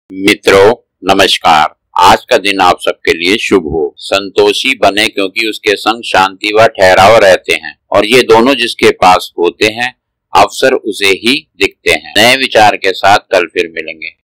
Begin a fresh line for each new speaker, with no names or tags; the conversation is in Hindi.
मित्रों नमस्कार। आज का दिन आप सबके लिए शुभ हो। संतोषी बने क्योंकि उसके संग शांति व ठहराव रहते हैं और ये दोनों जिसके पास होते हैं अवसर उसे ही दिखते हैं। नए विचार के साथ कल फिर मिलेंगे।